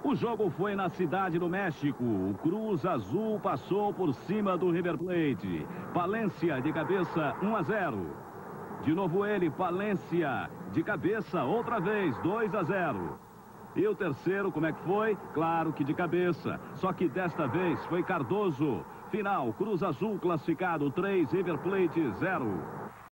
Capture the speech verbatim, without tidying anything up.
O jogo foi na cidade do México. O Cruz Azul passou por cima do River Plate. Palência de cabeça, um a zero. De novo ele, Palência, de cabeça, outra vez, dois a zero. E o terceiro, como é que foi? Claro que de cabeça. Só que desta vez foi Cardoso. Final, Cruz Azul classificado, três, River Plate, zero.